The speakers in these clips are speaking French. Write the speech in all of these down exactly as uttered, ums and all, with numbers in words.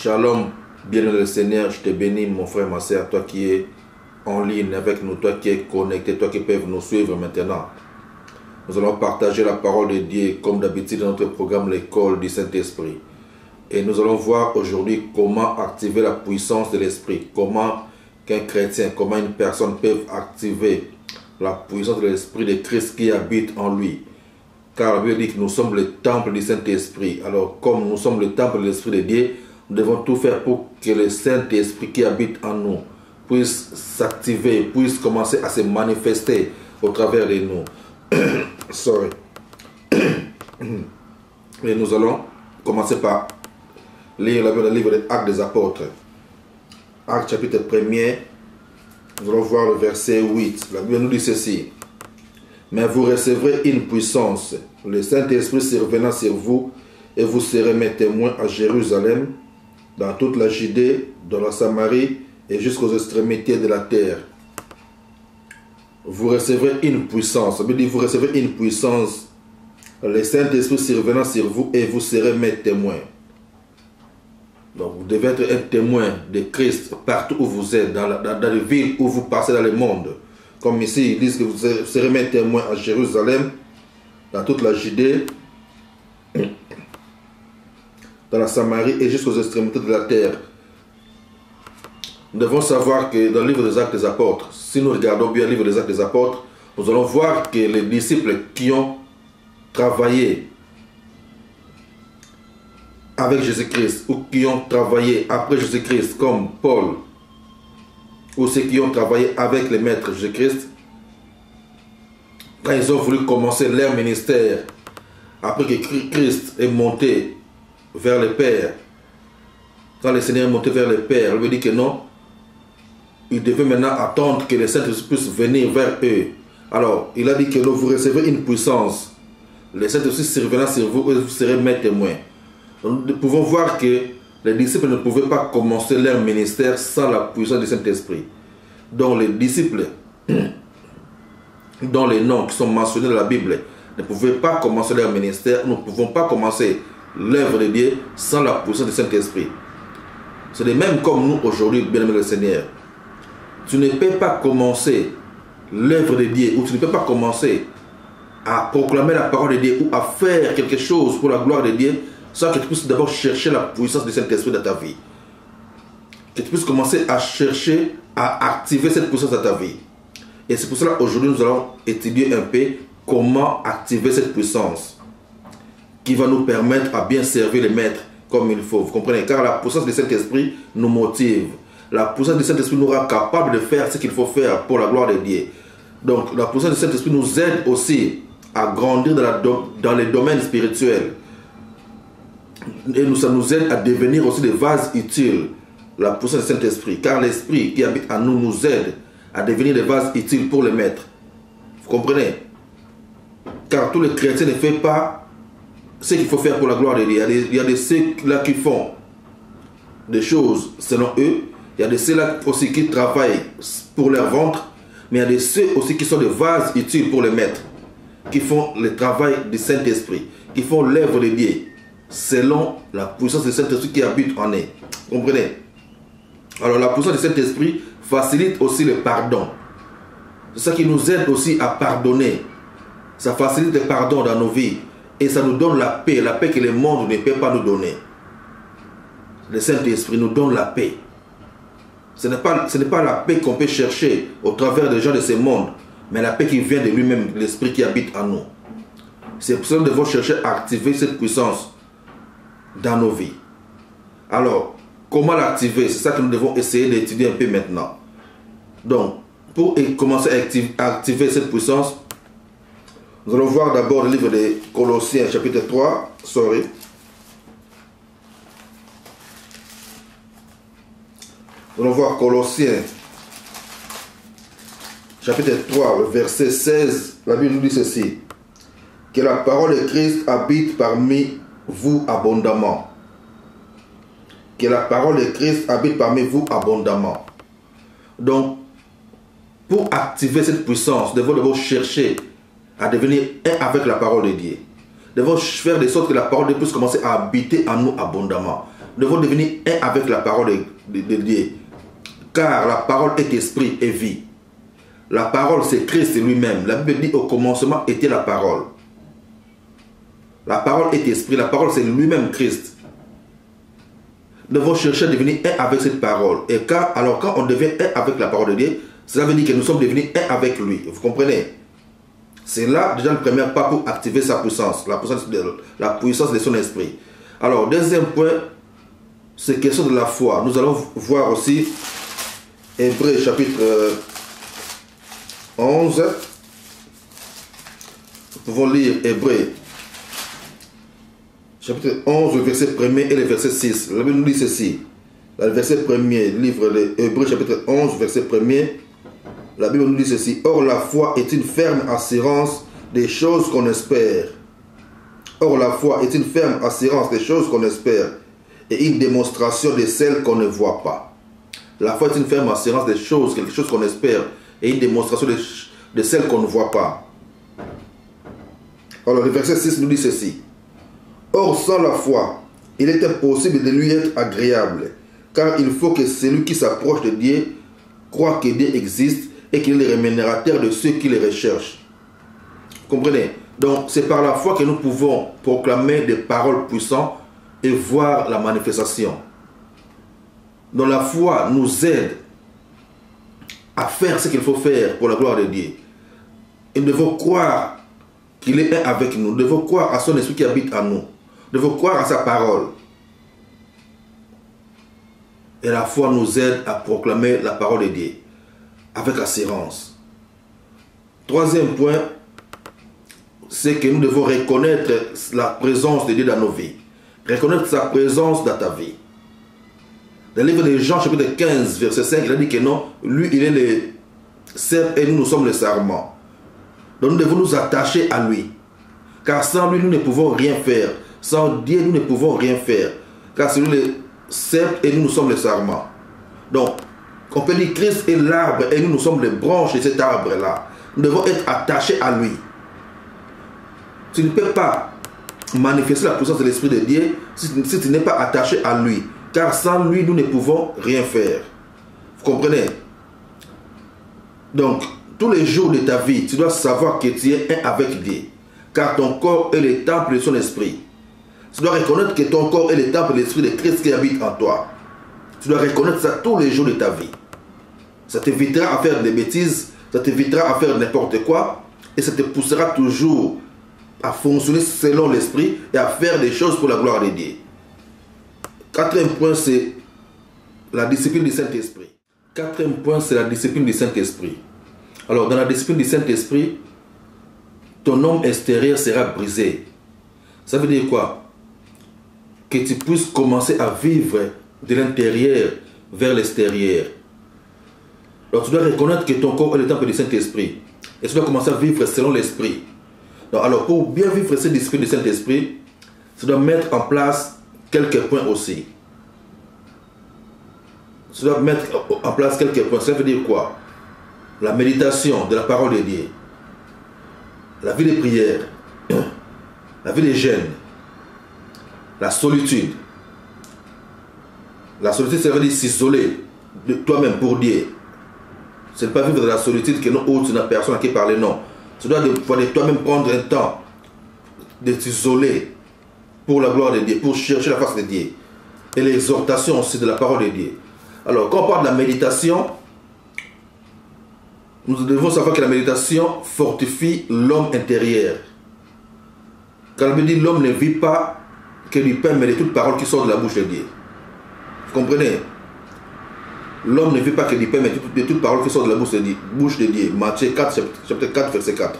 Shalom, bien-aimé le Seigneur, je te bénis mon frère, ma soeur, toi qui es en ligne avec nous, toi qui es connecté, toi qui peux nous suivre maintenant. Nous allons partager la parole de Dieu comme d'habitude dans notre programme l'école du Saint-Esprit. Et nous allons voir aujourd'hui comment activer la puissance de l'Esprit, comment qu'un chrétien, comment une personne peut activer la puissance de l'Esprit de Christ qui habite en lui. Car la Bible dit que nous sommes le temple du Saint-Esprit. Alors comme nous sommes le temple de l'Esprit de Dieu, nous devons tout faire pour que le Saint-Esprit qui habite en nous puisse s'activer, puisse commencer à se manifester au travers de nous. Sorry. Et nous allons commencer par lire le livre des Actes des Apôtres. Actes chapitre premier, nous allons voir le verset huit. La Bible nous dit ceci. Mais vous recevrez une puissance. Le Saint-Esprit survenant sur vous, et vous serez mes témoins à Jérusalem, dans toute la Judée, dans la Samarie et jusqu'aux extrémités de la terre. Vous recevrez une puissance. Ça veut dire vous recevrez une puissance. Le Saint-Esprit survenant sur vous et vous serez mes témoins. Donc vous devez être un témoin de Christ partout où vous êtes, dans, la, dans, dans les villes où vous passez dans le monde. Comme ici, ils disent que vous serez mes témoins à Jérusalem, dans toute la Judée, dans la Samarie et jusqu'aux extrémités de la terre. Nous devons savoir que dans le livre des Actes des Apôtres, si nous regardons bien le livre des Actes des Apôtres, nous allons voir que les disciples qui ont travaillé avec Jésus-Christ ou qui ont travaillé après Jésus-Christ comme Paul ou ceux qui ont travaillé avec les maîtres Jésus-Christ, quand ils ont voulu commencer leur ministère après que Christ est monté vers le Père, quand le Seigneur est monté vers le Père, il lui dit que non, il devait maintenant attendre que le Saint-Esprit puisse venir vers eux. Alors, il a dit que non, vous recevez une puissance. Le Saint-Esprit survenant sur vous et vous serez mes témoins. Donc, nous pouvons voir que les disciples ne pouvaient pas commencer leur ministère sans la puissance du Saint-Esprit. Donc, les disciples, dont les noms qui sont mentionnés dans la Bible, ne pouvaient pas commencer leur ministère. Nous ne pouvons pas commencer l'œuvre de Dieu sans la puissance du Saint-Esprit. C'est de même comme nous aujourd'hui, bien-aimé le Seigneur. Tu ne peux pas commencer l'œuvre de Dieu ou tu ne peux pas commencer à proclamer la parole de Dieu ou à faire quelque chose pour la gloire de Dieu sans que tu puisses d'abord chercher la puissance du Saint-Esprit dans ta vie. Que tu puisses commencer à chercher à activer cette puissance dans ta vie. Et c'est pour cela qu'aujourd'hui nous allons étudier un peu comment activer cette puissance qui va nous permettre à bien servir les maîtres comme il faut. Vous comprenez? Car la puissance du Saint-Esprit nous motive. La puissance du Saint-Esprit nous rend capable de faire ce qu'il faut faire pour la gloire de Dieu. Donc la puissance du Saint-Esprit nous aide aussi à grandir dans, la, dans les domaines spirituels. Et nous, ça nous aide à devenir aussi des vases utiles. La puissance du Saint-Esprit. Car l'Esprit qui habite en nous nous aide à devenir des vases utiles pour les maîtres. Vous comprenez? Car tous les chrétiens ne font pas ce qu'il faut faire pour la gloire de Dieu. Il y a des, il y a des ceux-là qui font des choses selon eux. Il y a de ceux-là aussi qui travaillent pour leur ventre. Mais il y a de ceux aussi qui sont des vases utiles pour les maîtres. Qui font le travail du Saint-Esprit. Qui font l'œuvre de Dieu. Selon la puissance du Saint-Esprit qui habite en eux. Vous comprenez? Alors la puissance du Saint-Esprit facilite aussi le pardon. C'est ça qui nous aide aussi à pardonner. Ça facilite le pardon dans nos vies. Et ça nous donne la paix. La paix que le monde ne peut pas nous donner. Le Saint-Esprit nous donne la paix. Ce n'est pas, ce n'est pas la paix qu'on peut chercher au travers des gens de ce monde. Mais la paix qui vient de lui-même, l'Esprit qui habite en nous. C'est pour ça que nous devons chercher à activer cette puissance dans nos vies. Alors, comment l'activer? C'est ça que nous devons essayer d'étudier un peu maintenant. Donc, pour commencer à activer, à activer cette puissance, nous allons voir d'abord le livre de Colossiens, chapitre trois. Sorry. Nous allons voir Colossiens, chapitre trois, le verset seize. La Bible nous dit ceci. Que la parole de Christ habite parmi vous abondamment. Que la parole de Christ habite parmi vous abondamment. Donc, pour activer cette puissance, nous devons d'abord chercher à devenir un avec la parole de Dieu. Nous devons faire de sorte que la parole de Dieu puisse commencer à habiter en nous abondamment. nous devons devenir un avec la parole de, de, de Dieu. Car la parole est esprit et vie. La parole, c'est Christ lui-même. La Bible dit au commencement était la parole. La parole est esprit. La parole, c'est lui-même Christ. Nous devons chercher à devenir un avec cette parole. Et quand, alors quand on devient un avec la parole de Dieu, cela veut dire que nous sommes devenus un avec lui. Vous comprenez? C'est là déjà le premier pas pour activer sa puissance. La puissance de, la puissance de son esprit. Alors, deuxième point, c'est question de la foi. Nous allons voir aussi Hébreux chapitre onze. Nous pouvons lire Hébreux chapitre onze, le verset premier et le verset six. La Bible nous dit ceci. Le verset premier, livre de Hébreux chapitre onze, verset premier. La Bible nous dit ceci. Or la foi est une ferme assurance des choses qu'on espère. Or la foi est une ferme assurance des choses qu'on espère et une démonstration de celles qu'on ne voit pas. La foi est une ferme assurance des choses, quelque chose qu'on espère, et une démonstration de, de celles qu'on ne voit pas. Alors le verset six nous dit ceci. Or sans la foi, il est impossible de lui être agréable, car il faut que celui qui s'approche de Dieu croit que Dieu existe et qu'il est le rémunérateur de ceux qui le recherchent. Vous comprenez? Donc c'est par la foi que nous pouvons proclamer des paroles puissantes et voir la manifestation. Donc la foi nous aide à faire ce qu'il faut faire pour la gloire de Dieu. Et nous devons croire qu'il est un avec nous. Nous devons croire à son esprit qui habite en nous. Nous devons croire à sa parole. Et la foi nous aide à proclamer la parole de Dieu avec assurance. Troisième point, c'est que nous devons reconnaître la présence de Dieu dans nos vies. Reconnaître sa présence dans ta vie. Dans le livre de Jean, chapitre quinze, verset cinq, il a dit que non, lui, il est le cerf et nous, nous sommes le sarment. Donc nous devons nous attacher à lui. Car sans lui, nous ne pouvons rien faire. Sans Dieu, nous ne pouvons rien faire. Car c'est lui le cerf et nous, nous sommes le sarment. Donc, on peut dire Christ est l'arbre et nous, nous sommes les branches de cet arbre-là. Nous devons être attachés à lui. Tu ne peux pas manifester la puissance de l'Esprit de Dieu si, si tu n'es pas attaché à lui. Car sans lui, nous ne pouvons rien faire. Vous comprenez? Donc, tous les jours de ta vie, tu dois savoir que tu es un avec Dieu. Car ton corps est le temple de son esprit. Tu dois reconnaître que ton corps est le temple de l'esprit de Christ qui habite en toi. Tu dois reconnaître ça tous les jours de ta vie. Ça t'évitera à faire des bêtises, ça t'évitera à faire n'importe quoi, et ça te poussera toujours à fonctionner selon l'esprit et à faire des choses pour la gloire de Dieu. Quatrième point, c'est la discipline du Saint-Esprit. Quatrième point, c'est la discipline du Saint-Esprit. Alors, dans la discipline du Saint-Esprit, ton homme extérieur sera brisé. Ça veut dire quoi? Que tu puisses commencer à vivre de l'intérieur vers l'extérieur. Alors, tu dois reconnaître que ton corps est le temple du Saint-Esprit. Et tu dois commencer à vivre selon l'Esprit. Alors, pour bien vivre cette discipline du Saint-Esprit, tu dois mettre en place quelques points aussi. Tu dois mettre en place quelques points. Ça veut dire quoi? La méditation de la parole de Dieu. La vie de prière. La vie de jeûne. La solitude. La solitude, ça veut dire s'isoler de toi-même pour Dieu. Ce n'est pas vivre de la solitude que non, autre, n'a personne à qui parler, non. Tu dois de, de toi-même prendre un temps de t'isoler pour la gloire de Dieu, pour chercher la face de Dieu. Et l'exhortation aussi de la parole de Dieu. Alors, quand on parle de la méditation, nous devons savoir que la méditation fortifie l'homme intérieur. Quand on dit l'homme ne vit pas que du pain, mais de toute parole qui sort de la bouche de Dieu. Vous comprenez? L'homme ne vit pas que du pain, mais de toute parole qui sort de la bouche de Dieu. Bouche de Dieu. Matthieu quatre, chapitre quatre, verset quatre.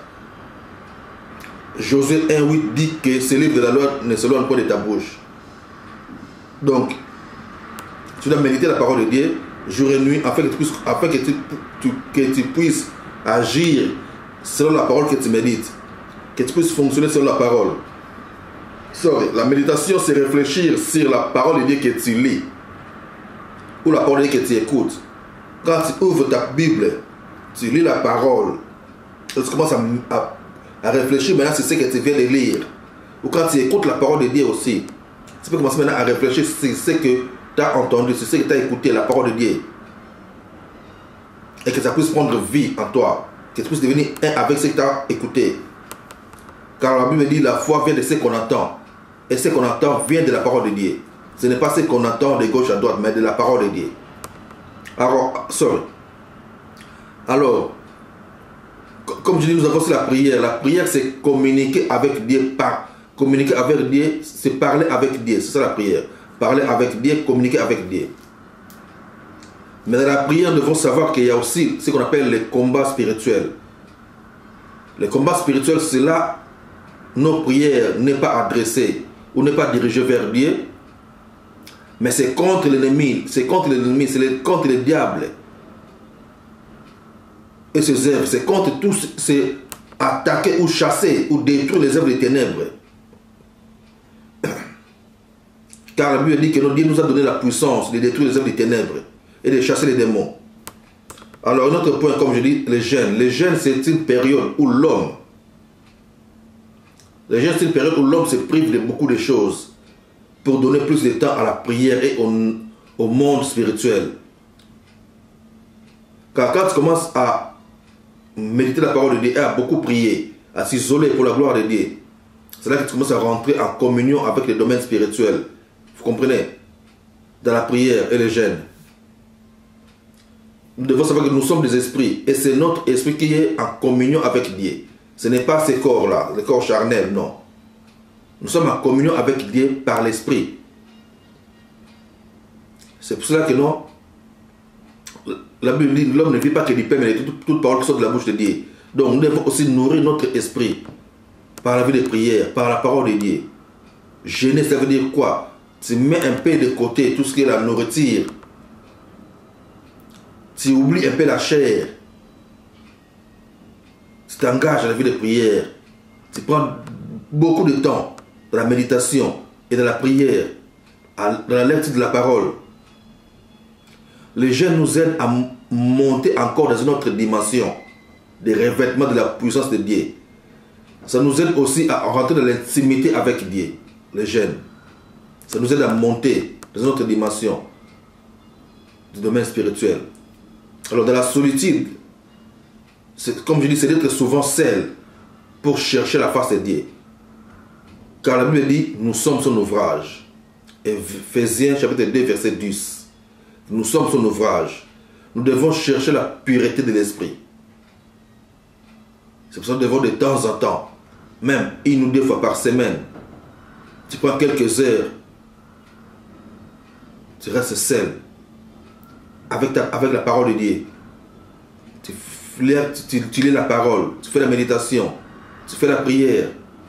Josué un, huit dit que ce livre de la loi ne s'éloigne pas de ta bouche. Donc, tu dois méditer la parole de Dieu jour et nuit afin que tu puisses, afin que tu, tu, que tu puisses agir selon la parole que tu médites. Que tu puisses fonctionner selon la parole. Sorry, la méditation, c'est réfléchir sur la parole de Dieu que tu lis. Ou la parole de Dieu que tu écoutes. Quand tu ouvres ta Bible, tu lis la parole. Et tu commences à, à, à réfléchir maintenant sur ce que tu viens de lire. Ou quand tu écoutes la parole de Dieu aussi. Tu peux commencer maintenant à réfléchir sur ce que tu as entendu, sur ce que tu as écouté, la parole de Dieu. Et que ça puisse prendre vie en toi. Que tu puisses devenir un avec ce que tu as écouté. Car la Bible dit la foi vient de ce qu'on entend. Et ce qu'on entend vient de la parole de Dieu. Ce n'est pas ce qu'on entend de gauche à droite, mais de la parole de Dieu. Alors, sorry. Alors, comme je dis, nous avons aussi la prière. La prière, c'est communiquer avec Dieu. Par, communiquer avec Dieu, c'est parler avec Dieu. C'est ça la prière. Parler avec Dieu, communiquer avec Dieu. Mais dans la prière, nous devons savoir qu'il y a aussi ce qu'on appelle les combats spirituels. Les combats spirituels, c'est là nos prières n'est pas adressées ou n'est pas dirigées vers Dieu. Mais c'est contre l'ennemi, c'est contre l'ennemi, c'est contre le diable et ses œuvres, c'est contre tout, c'est attaquer ou chasser ou détruire les œuvres des ténèbres. Car la Bible dit que notre Dieu nous a donné la puissance de détruire les œuvres des ténèbres et de chasser les démons. Alors un autre point, comme je dis, les jeûnes. Les jeûnes, c'est une période où l'homme, les jeûnes, c'est une période où l'homme se prive de beaucoup de choses pour donner plus de temps à la prière et au, au monde spirituel. Car quand tu commences à méditer la parole de Dieu et à beaucoup prier, à s'isoler pour la gloire de Dieu, c'est là que tu commences à rentrer en communion avec les domaines spirituels. Vous comprenez? Dans la prière et les jeûnes. Nous devons savoir que nous sommes des esprits et c'est notre esprit qui est en communion avec Dieu. Ce n'est pas ces corps-là, les corps charnels, non. Nous sommes en communion avec Dieu par l'esprit. C'est pour cela que non, la Bible dit l'homme ne vit pas que du pain, mais de toute, toute parole qui sort de la bouche de Dieu. Donc nous devons aussi nourrir notre esprit par la vie de prière, par la parole de Dieu. Jeûner, ça veut dire quoi? Tu mets un peu de côté tout ce qui est la nourriture. Tu oublies un peu la chair. Tu t'engages à la vie de prière. Tu prends beaucoup de temps dans la méditation et dans la prière, dans la lecture de la parole. Les jeûnes nous aident à monter encore dans une autre dimension des revêtements de la puissance de Dieu. Ça nous aide aussi à rentrer dans l'intimité avec Dieu, les jeûnes. Ça nous aide à monter dans une autre dimension du domaine spirituel. Alors dans la solitude, comme je dis, c'est d'être souvent seul pour chercher la face de Dieu. Car la Bible dit, nous sommes son ouvrage. Éphésiens chapitre deux, verset dix. Nous sommes son ouvrage. Nous devons chercher la pureté de l'esprit. C'est pour ça que nous devons de temps en temps, même une ou deux fois par semaine, tu prends quelques heures, tu restes seul, avec, ta, avec la parole de Dieu. Tu, tu, tu lis la parole, tu fais la méditation, tu fais la prière.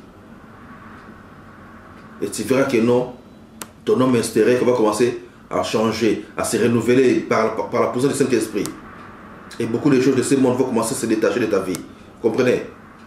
Et tu verras que non, ton homme intérieur va commencer à changer, à se renouveler par, par, par la puissance du Saint-Esprit. Et beaucoup de choses de ce monde vont commencer à se détacher de ta vie. Comprenez?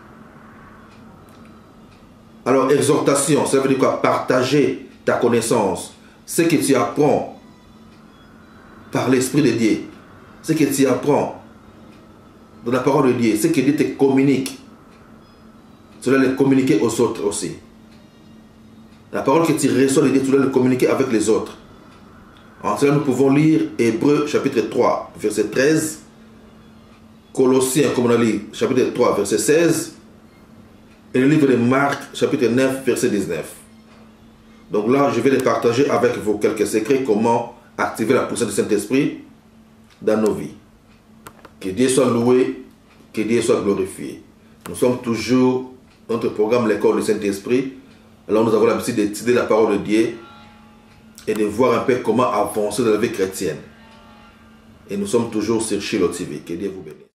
Alors, exhortation, ça veut dire quoi? Partager ta connaissance. Ce que tu apprends par l'Esprit de Dieu. Ce que tu apprends dans la parole de Dieu. Ce que Dieu te communique. Tu dois le communiquer aux autres aussi. La parole que tu reçois de Dieu, tu dois le communiquer avec les autres. En cela, nous pouvons lire Hébreux chapitre trois, verset treize. Colossiens, comme on a lu, chapitre trois, verset seize. Et le livre de Marc, chapitre neuf, verset dix-neuf. Donc là, je vais les partager avec vous quelques secrets, comment activer la puissance du Saint-Esprit dans nos vies. Que Dieu soit loué, que Dieu soit glorifié. Nous sommes toujours dans notre programme L'école du Saint-Esprit. Alors nous avons l'habitude d'étudier la parole de Dieu et de voir un peu comment avancer dans la vie chrétienne. Et nous sommes toujours sur Shiloh T V. Que Dieu vous bénisse.